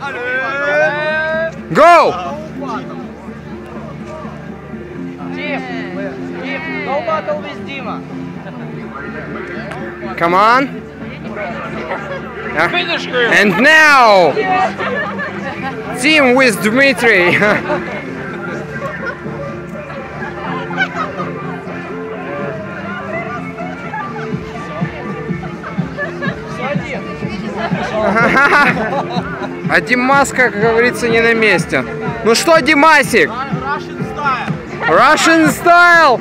Go! No battle with Dima. Come on. Finish him. And now, team with Dmitry. А Димаска, как говорится, не на месте. Ну что, Димасик? Russian style.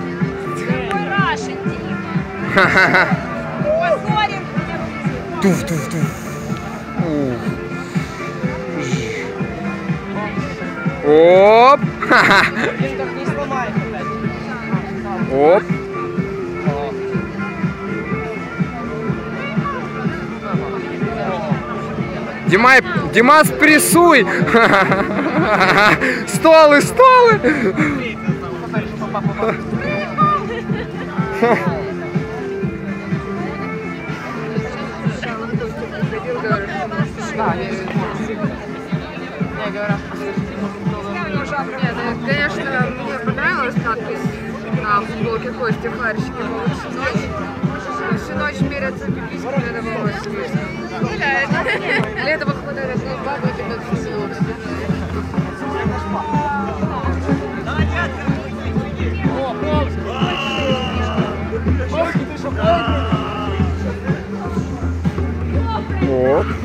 Оп! Оп! Димас, прессуй! Столы, столы! Конечно, мне понравилась надпись на футболке Кости Харщики. Всю ночь мерятся пиписьками, это было очень смешно. Для этого хватает одной бабы, и тебя все село. Оп.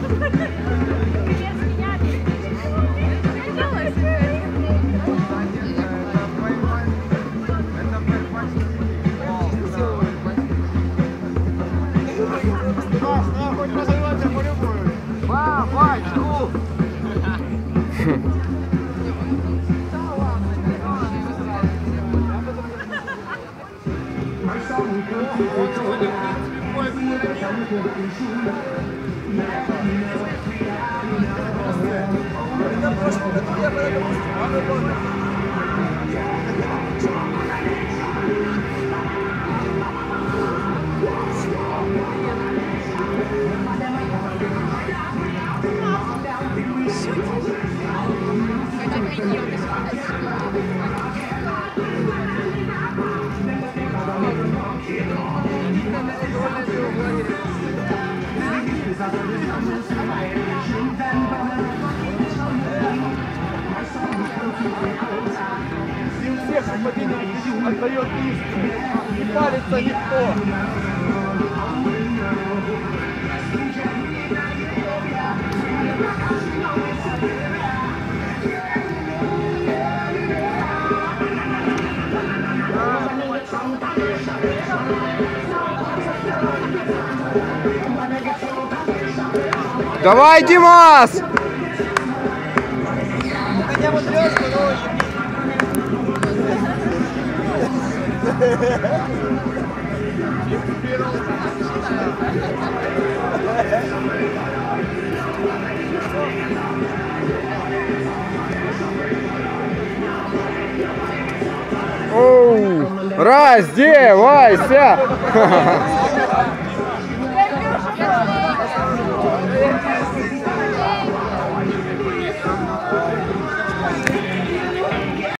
Отдает лист. Не парится никто. Давай, Димас! Оу, раздевайся!